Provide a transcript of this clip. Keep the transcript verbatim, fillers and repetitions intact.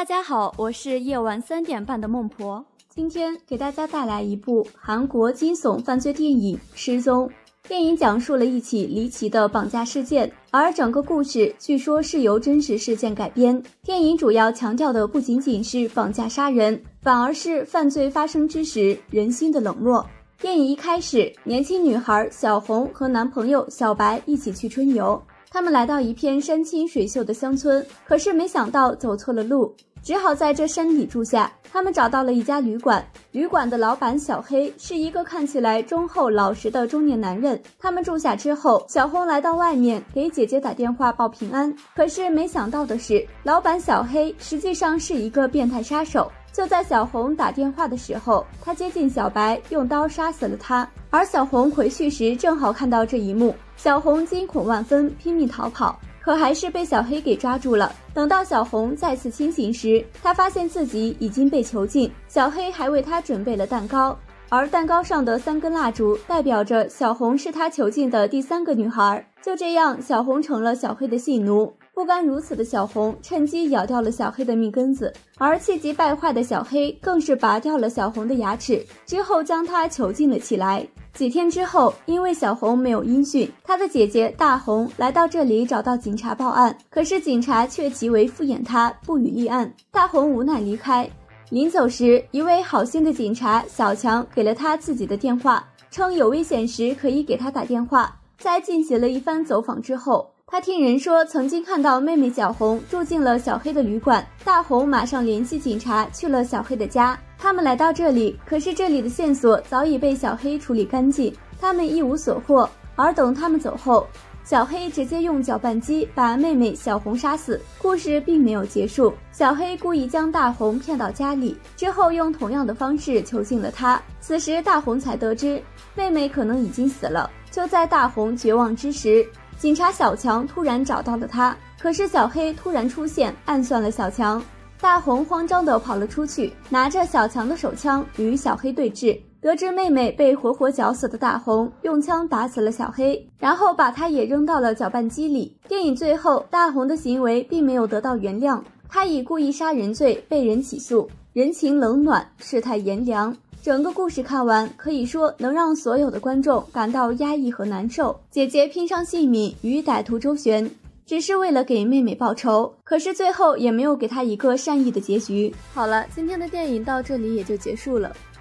家好，我是夜晚三点半的孟婆，今天给大家带来一部韩国惊悚犯罪电影《失踪》。电影讲述了一起离奇的绑架事件，而整个故事据说是由真实事件改编。电影主要强调的不仅仅是绑架杀人，反而是犯罪发生之时人心的冷漠。电影一开始，年轻女孩小红和男朋友小白一起去春游，他们来到一片山清水秀的乡村，可是没想到走错了路，只好在这山里住下。他们找到了一家旅馆，旅馆的老板小黑是一个看起来忠厚老实的中年男人。他们住下之后，小红来到外面给姐姐打电话报平安，可是没想到的是，老板小黑实际上是一个变态杀手。就在小红打电话的时候，他接近小白，用刀杀死了他。而小红回去时正好看到这一幕，小红惊恐万分，拼命逃跑，可还是被小黑给抓住了。等到小红再次清醒时，她发现自己已经被囚禁，小黑还为她准备了蛋糕，而蛋糕上的三根蜡烛代表着小红是他囚禁的第三个女孩。就这样，小红成了小黑的戏奴。不甘如此的小红趁机咬掉了小黑的命根子，而气急败坏的小黑更是拔掉了小红的牙齿，之后将她囚禁了起来。几天之后，因为小红没有音讯，她的姐姐大红来到这里找到警察报案，可是警察却极为敷衍她，不予立案。大红无奈离开，临走时，一位好心的警察小强给了他自己的电话，称有危险时可以给他打电话。在进行了一番走访之后，他听人说曾经看到妹妹小红住进了小黑的旅馆，大红马上联系警察去了小黑的家。他们来到这里，可是这里的线索早已被小黑处理干净，他们一无所获。而等他们走后，小黑直接用搅拌机把妹妹小红杀死。故事并没有结束，小黑故意将大红骗到家里，之后用同样的方式囚禁了她。此时大红才得知妹妹可能已经死了。就在大红绝望之时，警察小强突然找到了他，可是小黑突然出现，暗算了小强。大红慌张地跑了出去，拿着小强的手枪与小黑对峙。得知妹妹被活活绞死的大红用枪打死了小黑，然后把他也扔到了搅拌机里。电影最后，大红的行为并没有得到原谅，他以故意杀人罪被人起诉，人情冷暖，世态炎凉。整个故事看完，可以说能让所有的观众感到压抑和难受。姐姐拼上性命与歹徒周旋，只是为了给妹妹报仇，可是最后也没有给她一个善意的结局。好了，今天的电影到这里也就结束了。